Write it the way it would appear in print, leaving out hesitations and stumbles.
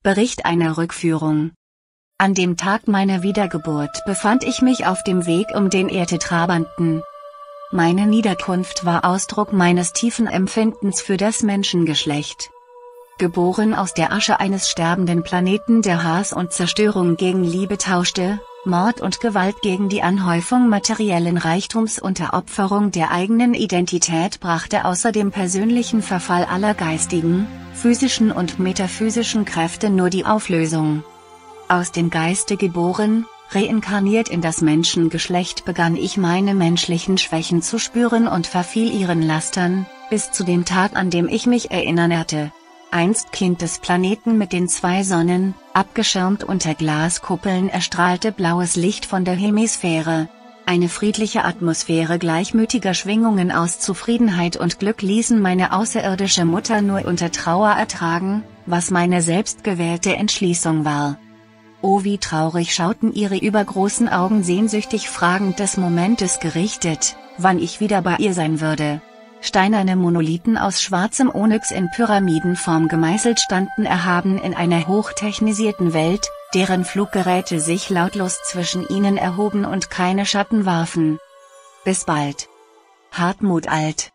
Bericht einer Rückführung. An dem Tag meiner Wiedergeburt befand ich mich auf dem Weg um den Erdtetrabanten. Meine Niederkunft war Ausdruck meines tiefen Empfindens für das Menschengeschlecht. Geboren aus der Asche eines sterbenden Planeten, der Hass und Zerstörung gegen Liebe tauschte, Mord und Gewalt gegen die Anhäufung materiellen Reichtums unter Opferung der eigenen Identität brachte außerdem persönlichen Verfall aller geistigen, physischen und metaphysischen Kräfte nur die Auflösung. Aus dem Geiste geboren, reinkarniert in das Menschengeschlecht, begann ich meine menschlichen Schwächen zu spüren und verfiel ihren Lastern, bis zu dem Tag, an dem ich mich erinnerte. Einst Kind des Planeten mit den 2 Sonnen, abgeschirmt unter Glaskuppeln erstrahlte blaues Licht von der Hemisphäre. Eine friedliche Atmosphäre gleichmütiger Schwingungen aus Zufriedenheit und Glück ließen meine außerirdische Mutter nur unter Trauer ertragen, was meine selbstgewählte Entschließung war. Oh, wie traurig schauten ihre übergroßen Augen sehnsüchtig fragend des Momentes gerichtet, wann ich wieder bei ihr sein würde. Steinerne Monolithen aus schwarzem Onyx in Pyramidenform gemeißelt standen erhaben in einer hochtechnisierten Welt, deren Fluggeräte sich lautlos zwischen ihnen erhoben und keine Schatten warfen. Bis bald. Hartmut Alt.